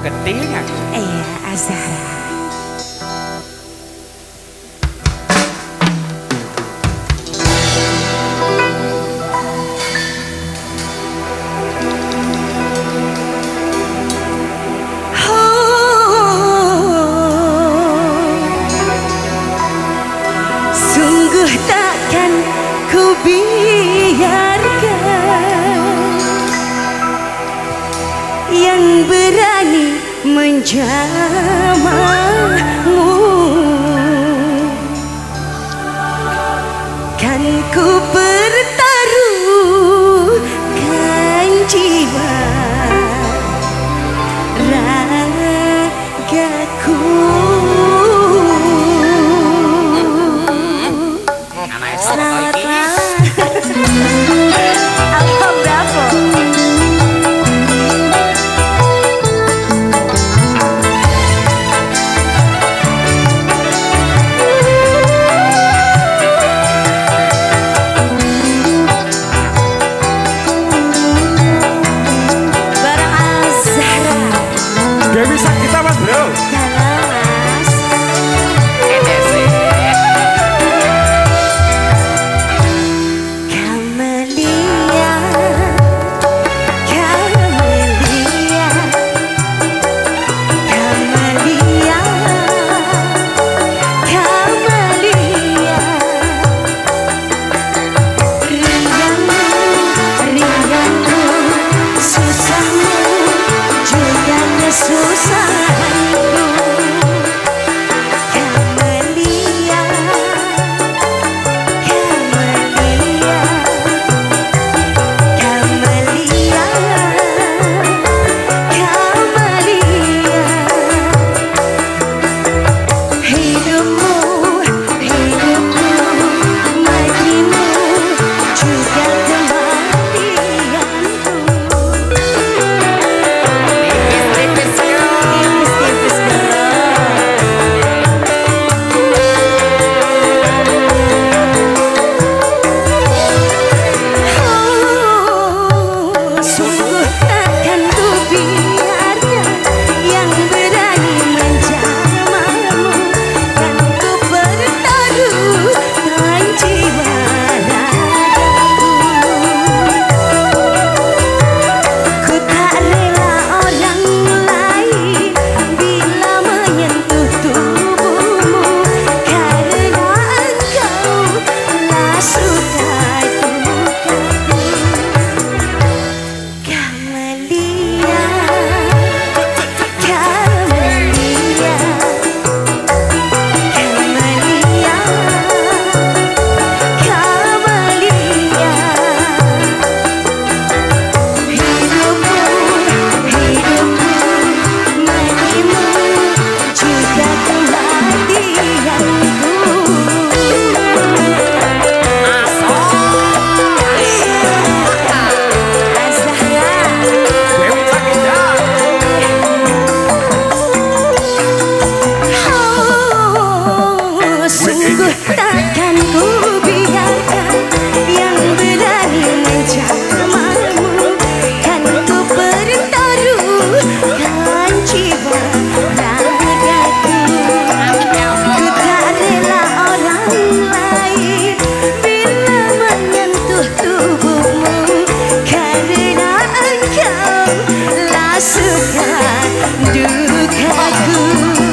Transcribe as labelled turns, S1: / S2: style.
S1: ketilnya.
S2: Iya, Azhara.
S3: Sungguh takkan ku biarkan yang berani menjamahmu, kan ku pertaruhkan jiwa ragaku.
S2: Selamat Alfa Bravo.
S3: Barang Azhara.
S1: Dewi Sakita mas bro.
S3: Halo Mas. Camelia, Camelia, Camelia, Camelia. Riangmu, riangmu, susahmu juga kesusahanku. Camelia, Camelia, Camelia, Camelia. Hidupmu, hidupmu, matimu juga kematianku. Tipis-tipis sungguh takkan ku biarkan yang berani menjamahmu, kan ku pertaruhkan jiwa ragaku. Ku tak rela orang lain bila menyentuh tubuhmu, karena engkau lah sudah dukaku. Camelia, Camelia, Camelia, Camelia. Hidupmu, hidupmu, matimu juga kematianku. Azhara.
S1: Dewi Sakita.
S3: Sungguh takkan ku biarkan yang berani menjamahmu, kan ku pertaruhkan jiwa ragaku. Ku tak rela orang lain bila menyentuh tubuhmu, karena engkau lah suka dukaku.